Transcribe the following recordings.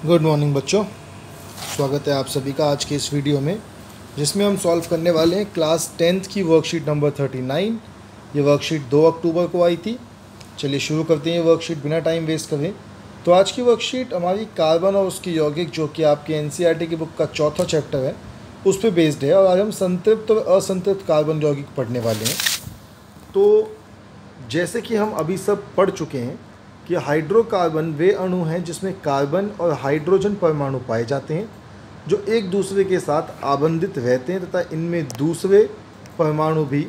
Good morning बच्चों, स्वागत है आप सभी का आज के इस वीडियो में, जिसमें हम सॉल्व करने वाले हैं क्लास 10th की वर्कशीट नंबर 39। ये वर्कशीट 2 अक्टूबर को आई थी। चलिए शुरू करते हैं ये वर्कशीट बिना टाइम वेस्ट करें। तो आज की वर्कशीट हमारी कार्बन और उसकी यौगिक, जो कि आपके एनसीईआरटी की बुक का चौथा चैप्टर है, उस पर बेस्ड है। और आज हम संतृप्त और असंतृप्त कार्बन यौगिक पढ़ने वाले हैं। तो जैसे कि हम अभी सब पढ़ चुके हैं कि हाइड्रोकार्बन वे अणु हैं जिसमें कार्बन और हाइड्रोजन परमाणु पाए जाते हैं, जो एक दूसरे के साथ आबंधित रहते हैं तथा इनमें दूसरे परमाणु भी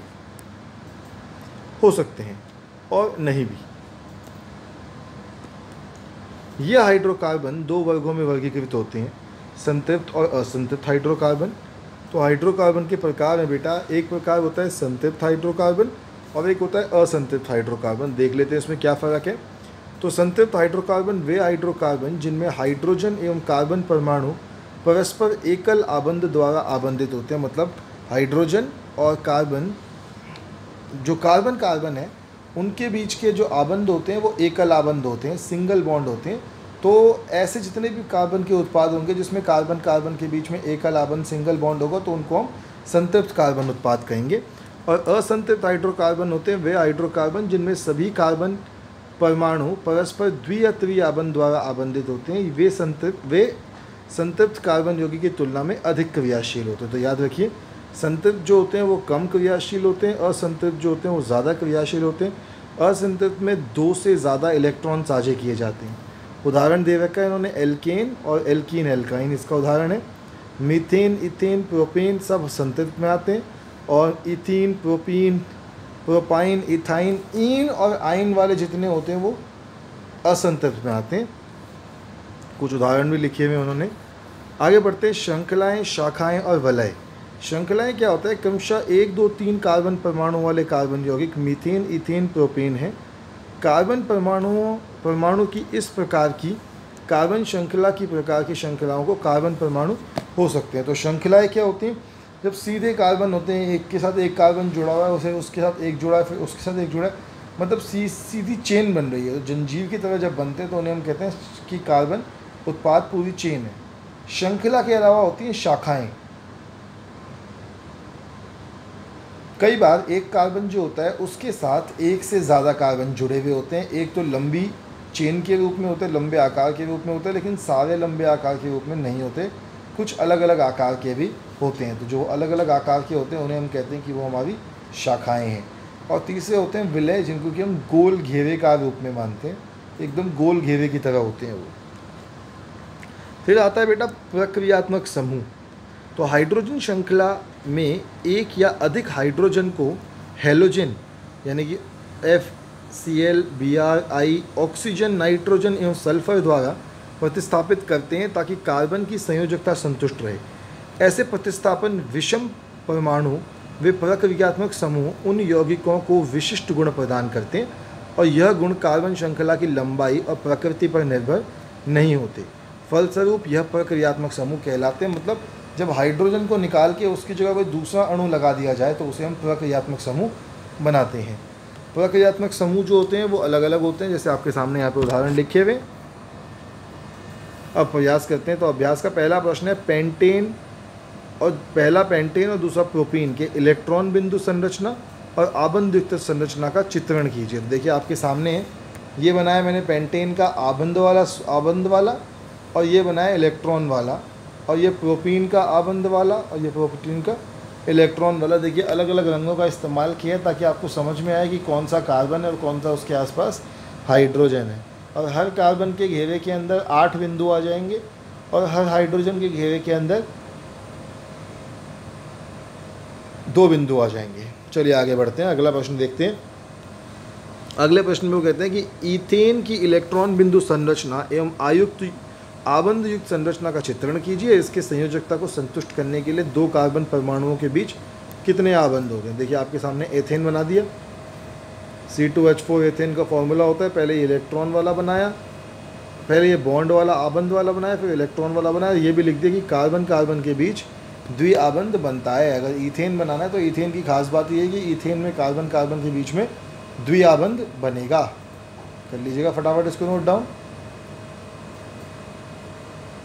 हो सकते हैं और नहीं भी। ये हाइड्रोकार्बन दो वर्गों में वर्गीकृत होते हैं, संतृप्त और असंतृप्त हाइड्रोकार्बन। तो हाइड्रोकार्बन के प्रकार में बेटा, एक प्रकार होता है संतृप्त हाइड्रोकार्बन और एक होता है असंतृप्त हाइड्रोकार्बन। देख लेते हैं इसमें क्या फ़र्क है। तो संतृप्त हाइड्रोकार्बन वे हाइड्रोकार्बन जिनमें हाइड्रोजन एवं कार्बन परमाणु परस्पर एकल आबंध द्वारा आबंधित होते हैं। मतलब हाइड्रोजन और कार्बन, जो कार्बन कार्बन है, उनके बीच के जो आबंध होते हैं वो एकल आबंध होते हैं, सिंगल बॉन्ड होते हैं। तो ऐसे जितने भी कार्बन के उत्पाद होंगे जिसमें कार्बन कार्बन के बीच में एकल आबंध, सिंगल बॉन्ड होगा, तो उनको हम संतृप्त कार्बन उत्पाद कहेंगे। और असंतृप्त हाइड्रोकार्बन होते हैं वे हाइड्रोकार्बन जिनमें सभी कार्बन परमाणु परस्पर द्वि या त्रि आबंध द्वारा आबंधित होते हैं। वे संतृप्त कार्बन यौगिक की तुलना में अधिक क्रियाशील होते हैं। तो याद रखिए, संतृप्त जो होते हैं वो कम क्रियाशील होते हैं, असंतृप्त जो होते हैं वो ज़्यादा क्रियाशील होते हैं। असंतृप्त में 2 से ज़्यादा इलेक्ट्रॉन साझे किए जाते हैं। उदाहरण दे रखा है इन्होंने एल्केन और एल्कीन एल्काइन, इसका उदाहरण है। मीथेन, इथेन, प्रोपेन सब संतृप्त में आते हैं, और ethene, propene, propyne, ethyne, ene और आइन वाले जितने होते हैं वो असंतृप्त में आते हैं। कुछ उदाहरण भी लिखे हुए उन्होंने। आगे बढ़ते हैं, श्रृंखलाएं, शाखाएं और वलय। श्रृंखलाएं क्या होता है? क्रमशः 1, 2, 3 कार्बन परमाणु वाले कार्बन यौगिक मीथेन, इथेन, प्रोपेन है। कार्बन परमाणु की इस प्रकार की कार्बन श्रृंखला की प्रकार की श्रृंखलाओं को कार्बन परमाणु हो सकते हैं। तो श्रृंखलाएं क्या होती हैं? जब सीधे कार्बन होते हैं, एक के साथ एक कार्बन जुड़ा हुआ है, उसे उसके साथ एक जुड़ा है, फिर उसके साथ एक जुड़ा है, मतलब सीधी चेन बन रही है। तो जंजीर की तरह जब बनते हैं तो उन्हें हम कहते हैं कि कार्बन उत्पाद पूरी चेन है। श्रृंखला के अलावा होती हैं शाखाएं। कई बार एक कार्बन जो होता है उसके साथ एक से ज़्यादा कार्बन जुड़े हुए होते हैं। एक तो लंबी चेन के रूप में होते हैं, लंबे आकार के रूप में होते हैं, लेकिन सारे लंबे आकार के रूप में नहीं होते, कुछ अलग अलग आकार के भी होते हैं। तो जो अलग अलग आकार के होते हैं उन्हें हम कहते हैं कि वो हमारी शाखाएं हैं। और तीसरे होते हैं विलय, जिनको कि हम गोल घेरे का रूप में मानते हैं, एकदम गोल घेरे की तरह होते हैं वो। फिर आता है बेटा प्रक्रियात्मक समूह। तो हाइड्रोजन श्रृंखला में एक या अधिक हाइड्रोजन को हैलोजन यानी कि FCl, Br, ऑक्सीजन, नाइट्रोजन एवं सल्फर द्वारा प्रतिस्थापित करते हैं ताकि कार्बन की संयोजकता संतुष्ट रहे। ऐसे प्रतिस्थापन विषम परमाणु वे प्रक्रियात्मक समूह उन यौगिकों को विशिष्ट गुण प्रदान करते हैं, और यह गुण कार्बन श्रृंखला की लंबाई और प्रकृति पर निर्भर नहीं होते। फलस्वरूप यह प्रक्रियात्मक समूह कहलाते हैं। मतलब जब हाइड्रोजन को निकाल के उसकी जगह कोई दूसरा अणु लगा दिया जाए तो उसे हम प्रक्रियात्मक समूह बनाते हैं। प्रक्रियात्मक समूह जो होते हैं वो अलग अलग होते हैं, जैसे आपके सामने यहाँ पे उदाहरण लिखे हुए। अब प्रयास करते हैं। तो अभ्यास का पहला प्रश्न है, पेंटेन और दूसरा प्रोपीन के इलेक्ट्रॉन बिंदु संरचना और आबंध युक्त संरचना का चित्रण कीजिए। तो देखिए आपके सामने है, ये बनाया मैंने पेंटेन का आबंध वाला, और ये बनाया इलेक्ट्रॉन वाला, और ये प्रोपीन का आबंध वाला, और ये प्रोपीन का इलेक्ट्रॉन वाला। देखिए अलग अलग रंगों का इस्तेमाल किया है ताकि आपको समझ में आए कि कौन सा कार्बन है और कौन सा उसके आसपास हाइड्रोजन है। और हर कार्बन के घेरे के अंदर 8 बिंदु आ जाएंगे, और हर हाइड्रोजन के घेरे के अंदर 2 बिंदु आ जाएंगे। चलिए आगे बढ़ते हैं, अगला प्रश्न देखते हैं। अगले प्रश्न में वो कहते हैं कि ईथेन की इलेक्ट्रॉन बिंदु संरचना एवं आबंध युक्त संरचना का चित्रण कीजिए। इसके संयोजकता को संतुष्ट करने के लिए 2 कार्बन परमाणुओं के बीच कितने आबंध हो गए? देखिए आपके सामने एथेन बना दिया। C2H4 एथेन का फॉर्मूला होता है। पहले ये इलेक्ट्रॉन वाला बनाया, पहले ये बॉन्ड वाला आबंध वाला बनाया, फिर इलेक्ट्रॉन वाला बनाया। ये भी लिख दिया कि कार्बन कार्बन के बीच द्वि आबंध बनता है। अगर ईथेन बनाना है तो ईथेन की खास बात यह है कि ईथेन में कार्बन कार्बन के बीच में द्वि आबंध बनेगा। कर लीजिएगा फटाफट इसको नोट डाउन।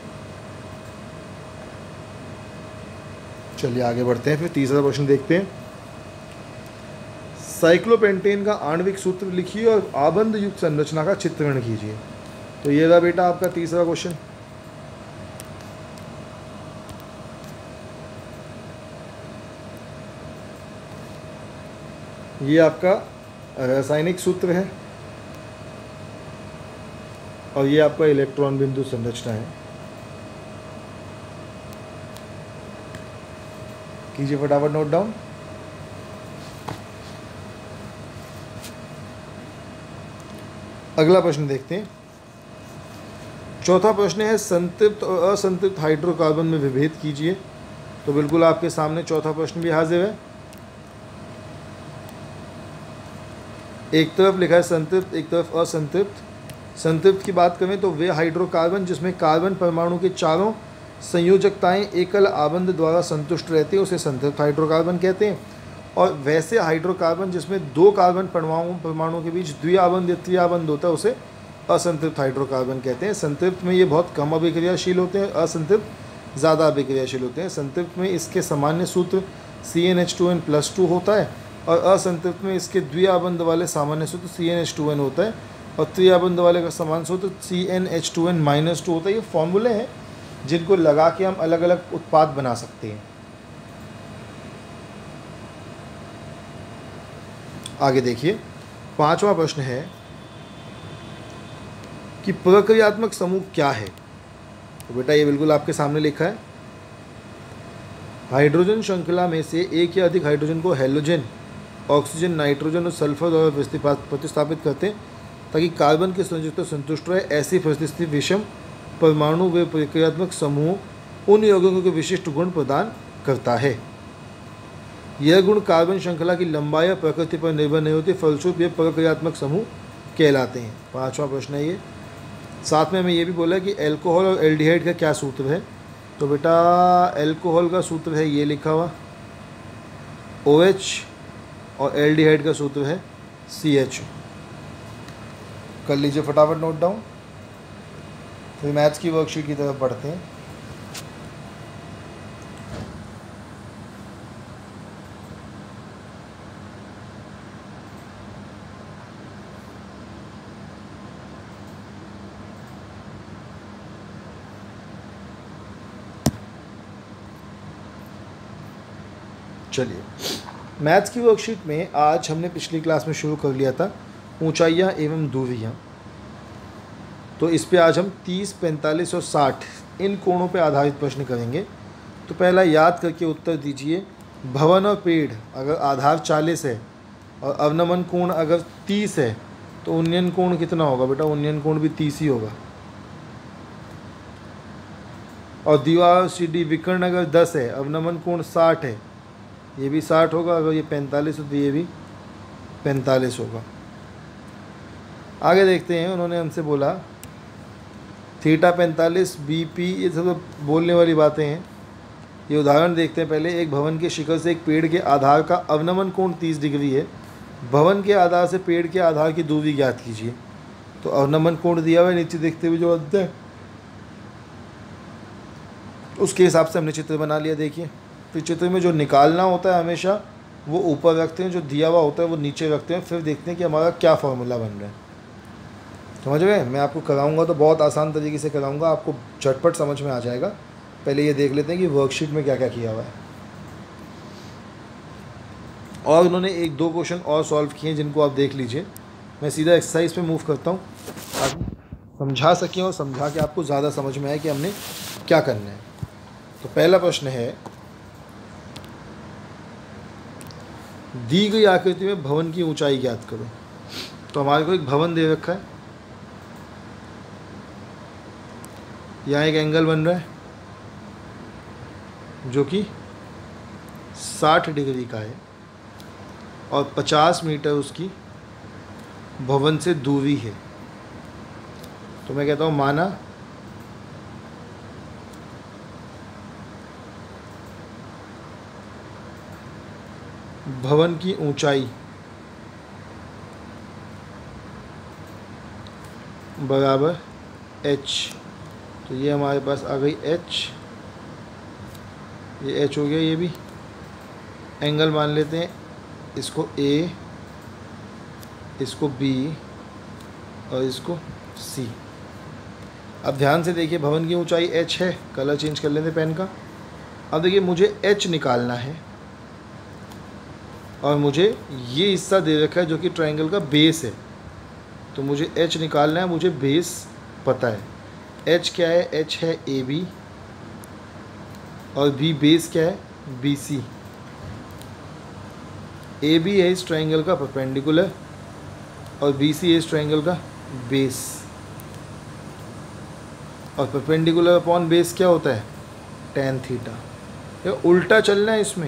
चलिए आगे बढ़ते हैं, फिर तीसरा प्रश्न देखते हैं। साइक्लोपेंटेन का आणविक सूत्र लिखिए और आबंध युक्त संरचना का चित्रण कीजिए। तो ये रहा बेटा आपका तीसरा क्वेश्चन। ये आपका रासायनिक सूत्र है और ये आपका इलेक्ट्रॉन बिंदु संरचना है। कीजिए फटाफट नोट डाउन। अगला प्रश्न देखते हैं। चौथा प्रश्न है संतृप्त और असंतृप्त हाइड्रोकार्बन में विभेद कीजिए। तो बिल्कुल आपके सामने चौथा प्रश्न भी हाजिर है। एक तरफ लिखा है संतृप्त, एक तरफ असंतृप्त। संतृप्त की बात करें तो वे हाइड्रोकार्बन जिसमें कार्बन परमाणु के चारों संयोजकताएं एकल आबंध द्वारा संतुष्ट रहती है उसे संतृप्त हाइड्रोकार्बन कहते हैं। और वैसे हाइड्रोकार्बन जिसमें दो कार्बन परमाणुओं के बीच द्विआबंध या त्रिआबंध होता है उसे असंतृप्त हाइड्रोकार्बन कहते हैं। संतृप्त में ये बहुत कम अभिक्रियाशील होते हैं, असंतृप्त ज़्यादा अभिक्रियाशील होते हैं। संतृप्त में इसके सामान्य सूत्र CnH2n+2 होता है और असंतृप्त में इसके द्विआबंध वाले सामान्य सूत्र CnH2n होता है और त्रिआबंध वाले का सामान्य सूत्र CnH2n-2 होता है। ये फॉर्मूले हैं जिनको लगा के हम अलग अलग उत्पाद बना सकते हैं। आगे देखिए, पांचवा प्रश्न है कि प्रक्रियात्मक समूह क्या है। तो बेटा ये बिल्कुल आपके सामने लिखा है। हाइड्रोजन श्रृंखला में से एक या अधिक हाइड्रोजन को हैलोजन, ऑक्सीजन, नाइट्रोजन और सल्फर द्वारा प्रतिस्थापित करते हैं ताकि कार्बन की संयोजकता संतुष्ट रहे। ऐसी परिस्थिति विषम परमाणु व प्रक्रियात्मक समूह उन यौगिकों के विशिष्ट गुण प्रदान करता है। यह गुण कार्बन श्रृंखला की लंबाई या प्रकृति पर निर्भर नहीं होती, फलस्वरूप ये प्रक्रियात्मक समूह कहलाते हैं। पांचवा प्रश्न है ये। साथ में हमें ये भी बोला कि एल्कोहल और एल्डिहाइड का क्या सूत्र है। तो बेटा एल्कोहल का सूत्र है ये लिखा हुआ OH और एल्डिहाइड का सूत्र है CH। कर लीजिए फटाफट नोट डाउन। फिर मैथ्स की वर्कशीट की तरफ बढ़ते हैं। चलिए, मैथ्स की वर्कशीट में आज हमने पिछली क्लास में शुरू कर लिया था ऊंचाइयां एवं दूरियां। तो इस पे आज हम 30, 45 और 60 इन कोणों पे आधारित प्रश्न करेंगे। तो पहला याद करके उत्तर दीजिए। भवन और पेड़ अगर आधार 40 है और अवनमन कोण अगर 30 है तो उन्नयन कोण कितना होगा बेटा? उन्नयन कोण भी 30 ही होगा। और दीवार CD विकर्ण अगर 10 है, अवनमन कोण 60 है, ये भी 60 होगा। अगर ये 45 हो तो ये भी 45 होगा। आगे देखते हैं, उन्होंने हमसे बोला थीटा 45 BP, ये सब बोलने वाली बातें हैं। ये उदाहरण देखते हैं पहले। एक भवन के शिखर से एक पेड़ के आधार का अवनमन कोण 30 डिग्री है। भवन के आधार से पेड़ के आधार की दूरी ज्ञात कीजिए। तो अवनमन कोण दिया हुआ है नीचे देखते हुए जो अंत है, उसके हिसाब से हमने चित्र बना लिया। देखिए, फिर चित्र में जो निकालना होता है हमेशा वो ऊपर रखते हैं, जो दिया हुआ होता है वो नीचे रखते हैं। फिर देखते हैं कि हमारा क्या फार्मूला बन रहा है। समझ गए? मैं आपको कराऊंगा तो बहुत आसान तरीके से कराऊंगा, आपको झटपट समझ में आ जाएगा। पहले ये देख लेते हैं कि वर्कशीट में क्या क्या किया हुआ है। और उन्होंने 1-2 क्वेश्चन और सॉल्व किए हैं जिनको आप देख लीजिए। मैं सीधा एक्सरसाइज पे मूव करता हूँ ताकि समझा सकें और समझा के आपको ज़्यादा समझ में आए कि हमने क्या करना है। तो पहला प्रश्न है, दी गई आकृति में भवन की ऊंचाई ज्ञात करो। तो हमारे को एक भवन दे रखा है, यहाँ एक एंगल बन रहा है जो कि 60 डिग्री का है और 50 मीटर उसकी भवन से दूरी है। तो मैं कहता हूँ माना भवन की ऊंचाई बराबर h। तो ये हमारे पास आ गई h, ये एच हो गया, ये भी एंगल मान लेते हैं, इसको ए, इसको बी और इसको सी। अब ध्यान से देखिए, भवन की ऊंचाई एच है, कलर चेंज कर लेते पेन का। अब देखिए मुझे एच निकालना है और मुझे ये हिस्सा दे रखा है जो कि ट्रायंगल का बेस है, तो मुझे एच निकालना है, मुझे बेस पता है। एच क्या है? एच है ए बी, और बी बेस क्या है? B C. ए बी है इस ट्रायंगल का परपेंडिकुलर और बी सी है इस ट्रायंगल का बेस। और परपेंडिकुलर अपॉन बेस क्या होता है? tan theta. ये उल्टा चलना है इसमें।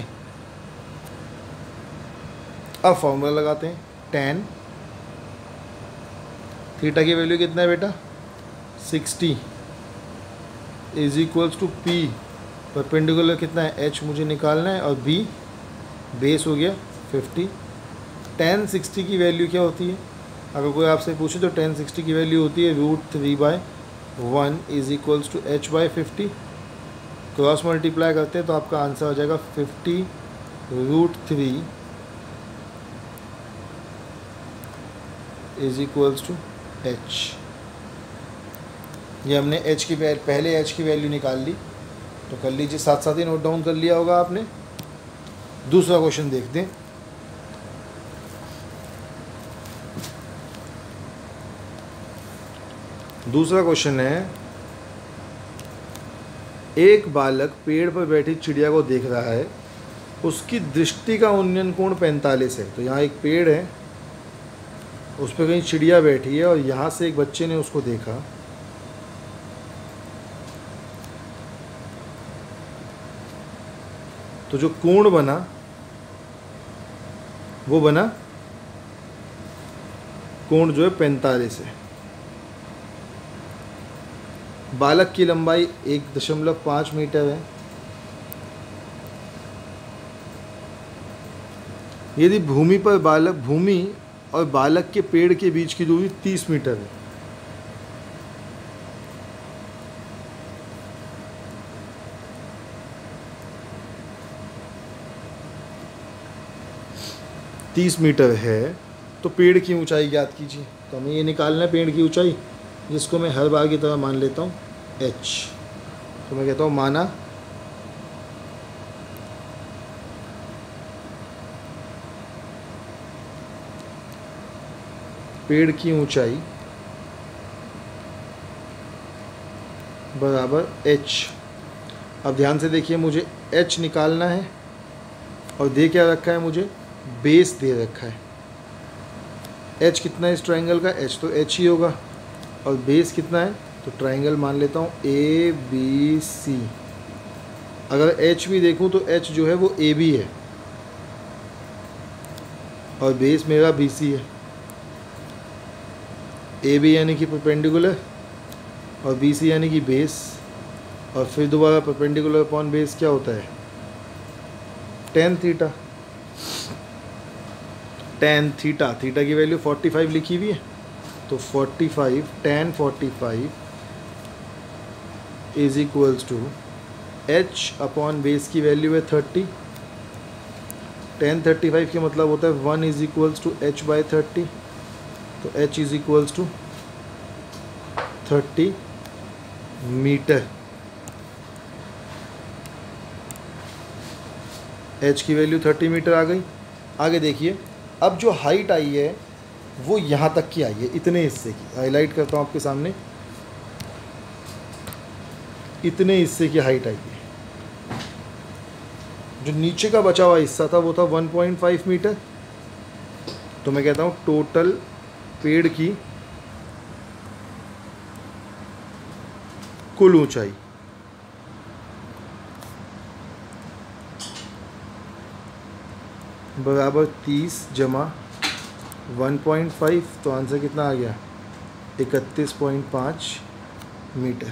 अब फॉर्मूला लगाते हैं, tan थीटा की वैल्यू कितना है बेटा? 60 is equals to P, perpendicular कितना है? h मुझे निकालना है, और b बेस हो गया 50। tan 60 की वैल्यू क्या होती है? अगर कोई आपसे पूछे तो tan 60 की वैल्यू होती है √3/1 is equals to h by 50। Cross multiply करते हैं तो आपका आंसर हो जाएगा 50 √3 इज इक्वल्स टू h। ये हमने h की पहले h की वैल्यू निकाल ली, तो कर लीजिए, साथ साथ ही नोट डाउन कर लिया होगा आपने। दूसरा क्वेश्चन देखते हैं। दूसरा क्वेश्चन है, एक बालक पेड़ पर बैठी चिड़िया को देख रहा है, उसकी दृष्टि का उन्नयन कोण 45 है। तो यहाँ एक पेड़ है, उस पर कहीं चिड़िया बैठी है और यहाँ से एक बच्चे ने उसको देखा, तो जो कोण बना वो बना, कोण जो है 45 है। बालक की लंबाई 1.5 मीटर है। यदि भूमि और बालक के पेड़ के बीच की दूरी 30 मीटर है, तो पेड़ की ऊंचाई ज्ञात कीजिए। तो हमें ये निकालना है पेड़ की ऊंचाई, जिसको मैं हर बार की तरह मान लेता हूँ h। तो मैं कहता हूँ माना पेड़ की ऊंचाई बराबर h। अब ध्यान से देखिए, मुझे h निकालना है और दे क्या रखा है? मुझे बेस दे रखा है। h कितना है इस ट्रायंगल का? h तो h ही होगा, और बेस कितना है? तो ट्रायंगल मान लेता हूँ ए बी सी। अगर h भी देखूँ तो h जो है वो ए बी है, और बेस मेरा बी सी है। ए बी यानी कि परपेंडिकुलर और बी सी यानी कि बेस, और फिर दोबारा परपेंडिकुलर अपॉन बेस क्या होता है? tan theta. tan theta, theta की वैल्यू 45 लिखी हुई है, तो 45 tan 45 is equals to h upon base की वैल्यू है 30। tan 35 के मतलब होता है 1 is equals to h by 30, तो h is equals to 30 metre. h की वैल्यू 30 मीटर आ गई। आगे देखिए, अब जो हाइट आई है वो यहाँ तक की आई है, इतने हिस्से की। हाईलाइट करता हूँ आपके सामने, इतने हिस्से की हाइट आई है। जो नीचे का बचा हुआ हिस्सा था वो था 1.5 मीटर। तो मैं कहता हूँ टोटल पेड़ की कुल ऊंचाई बराबर 30 जमा 1.5, तो आंसर कितना आ गया? 31.5 मीटर।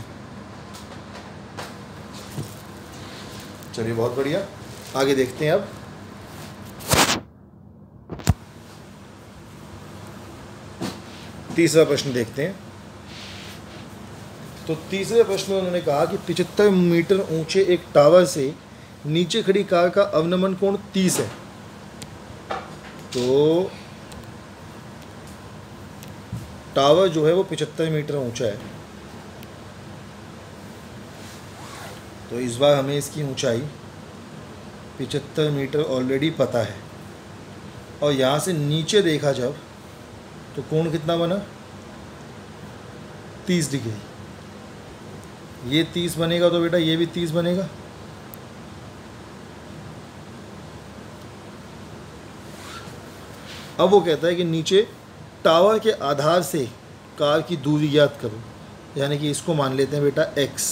चलिए, बहुत बढ़िया। आगे देखते हैं। अब तीसरा प्रश्न देखते हैं। तो तीसरे प्रश्न में उन्होंने कहा कि 75 मीटर ऊंचे एक टावर से नीचे खड़ी कार का अवनमन कोण 30 है, तो टावर जो है वो 75 मीटर ऊंचा है। तो इस बार हमें इसकी ऊंचाई 75 मीटर ऑलरेडी पता है, और यहाँ से नीचे देखा जब तो कोण कितना बना 30 डिग्री। ये 30 बनेगा तो बेटा ये भी 30 बनेगा। अब वो कहता है कि नीचे टावर के आधार से कार की दूरी ज्ञात करो, यानी कि इसको मान लेते हैं बेटा x।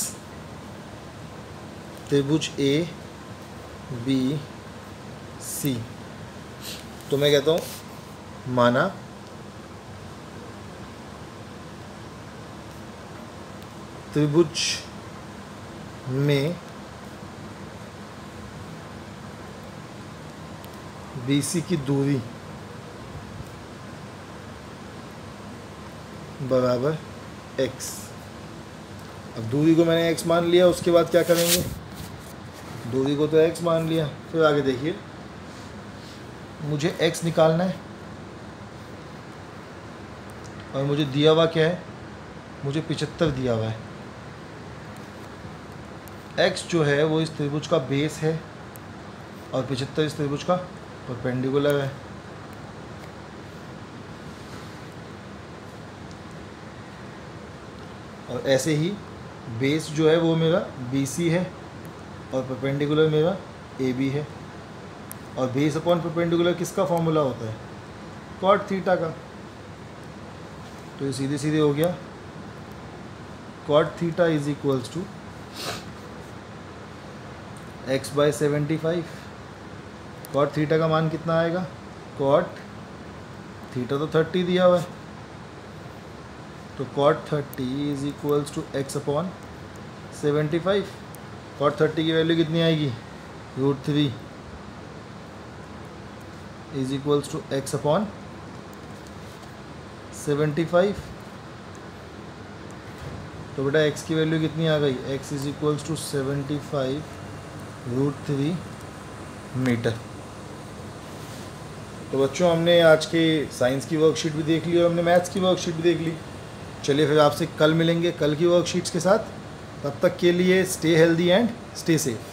त्रिभुज ए बी सी, तो मैं कहता हूँ माना त्रिभुज में BC की दूरी बराबर x। अब दूरी को मैंने x मान लिया, उसके बाद क्या करेंगे, दूरी को तो x मान लिया, फिर आगे देखिए मुझे x निकालना है, और मुझे दिया हुआ क्या है, मुझे 75 दिया हुआ है। x जो है वो इस त्रिभुज का बेस है, और 75 इस त्रिभुज का परपेंडिकुलर है। और ऐसे ही बेस जो है वो मेरा BC है, और परपेंडिकुलर मेरा AB है। और बेस अपॉन परपेंडिकुलर किसका फॉर्मूला होता है, कॉट थीटा का। तो ये सीधे सीधे हो गया, cot theta is equals to x/75। Cot theta का मान कितना आएगा, कॉट थीटा तो 30 दिया हुआ है, तो cot 30 is equals to x/75। Cot 30 की वैल्यू कितनी आएगी, √3 इज इक्वल्स टू x/75। तो बेटा x की वैल्यू कितनी आ गई, x is equals to 75√3 metre. तो बच्चों हमने आज के साइंस की वर्कशीट भी देख ली और हमने मैथ्स की वर्कशीट भी देख ली। चलिए फिर आपसे कल मिलेंगे कल की वर्कशीट्स के साथ। तब तक के लिए stay healthy and stay safe.